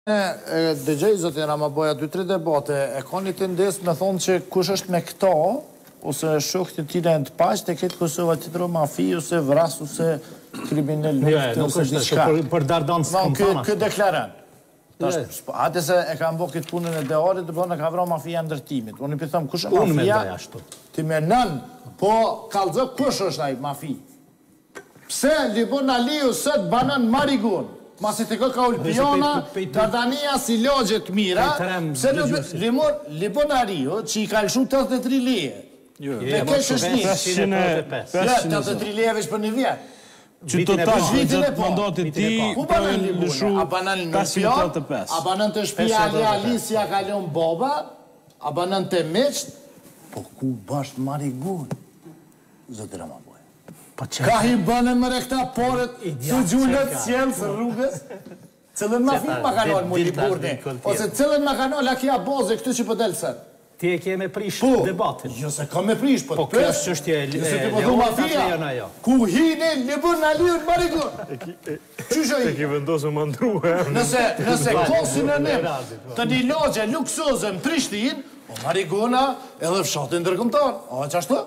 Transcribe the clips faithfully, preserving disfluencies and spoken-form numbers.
Dëgjej, zotin Ramaboja, dy tre debate, e ka një tendes me thonë që kush është me këta, ose shokët e tine në të paqë, të ketë Kosova titro mafi, ose vras, ose kriminal, ose diçka. Për Dardan spontana. Këtë deklaren. Ate se e ka mbo këtë punën e dearit, dhe po në ka vra mafia ndërtimit. Unë i pëthëm, kush është mafia? Ti me nën, po kalzë kush është ai mafi? Pse Libon Aliu sët banën Marigun? Masi të ka Ulpiona, Dardania si logje të mira, pse Libon Aliu, që i ka lëshu tërdhjetë e tri leje. Dhe kesh është një. tërdhjetë e tri leje veç për një vjetë. Që total vitin mandatit ti ku banën Libon? A banën në Pion? A banën të shpia Ali Alisja kalon Boba? A banën të meqt? Po ku basht Marigun? Zëtë Ramaboja. Ka hi bënë më rekta porët të gjullët sjenë së rrugës? Cëllën ma fit ma kanol mu Liburni? Ose cëllën ma kanol a kja boze këtë që pëdelë sërë? Ti e ke me prish debatin. Jo se ka me prish, po të pres. Po kjo është që është mafia. Ku hini Libun Aliun Marigun? Qysho i? E ki vendosë më ndruhe. Nëse kosin e nem të një logje luksozën Prishtin, o Mariguna edhe fshatin ndërkëmtar. A qashtu?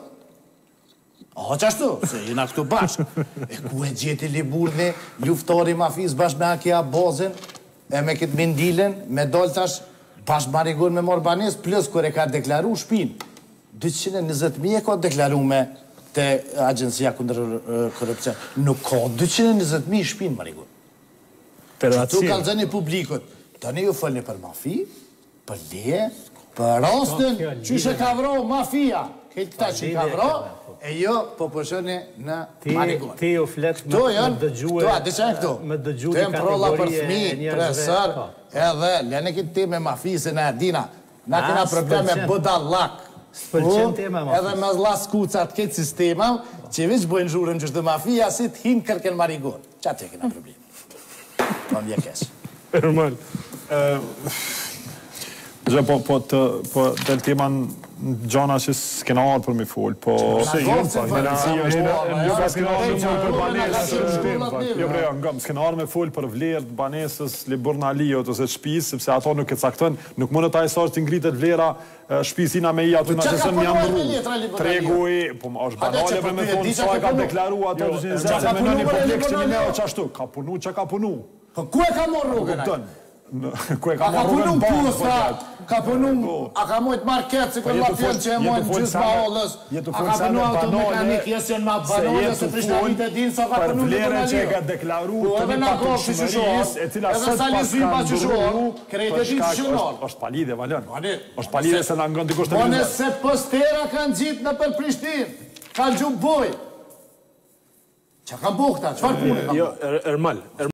A qashtu? Se jena këtu bashkë. E ku e gjeti Liburni, luftari mafis bashkë me Akia Bozin, e me këtë Mindilen, me doltash, bashkë Marigun me Morbanes, plus kër e ka deklaru shpin. dyqind e njëzet mijë e ka deklaru me të Agjencia kundër korupcion. Nuk ka dyqind e njëzet mijë shpin Marigun. Që tu kalzëni publikut, të një ju fëllni për mafi, për leje, për rastin, që shë ka vro mafia, këtë këta që ka vro, e jo po përshëni në Marigun. Ti ju flet me dëgjue... Këtu, a, diqen këtu. Me dëgjue të jenë prolla për fmi, presër, edhe, lene këtë ti me mafisin e dina, na kena problem me budallak. Edhe me zla skucat këtë sistema, që vishë bojnë zhurëm që shtë mafia, si të hinë kërken Marigun. Qa të kena problem? Po më vjekesh. Ermal, po të tema në gjana që s'kena arë për mi full, po... S'kena arë me full për vlerë banesës Liburn Aliut ose shpis, sepse ato nuk e caktën, nuk mënë ta e sarë që ngritet vlera shpisina me i aty në që sënë një amëru. Tregu i, po është banale për me thonë, sa e ka deklaru ato të që nëzëse me në një publik që një me o qashtu. Ka punu që ka punu. Ku e ka morë rrugën ajë? Ku e ka morë rrugën banë? Ka punu, a ka mojtë market, si këtë lapion që e mojtë gjysë ma ollës, a ka punu automekanik, jesë jenë ma banone, se prishtanit e dinë, sa ka punu në vlerë që e ka deklaru të një patërshmëris, e cila sot pas ka ndërru, është palidhe, Valen, është palidhe se nga ngën të kushtë të vizat. Mone se postera kanë gjitë në për Prishtin, kanë gjumë boj. Që kanë bukta, qëfar punë? Jo, Ermal,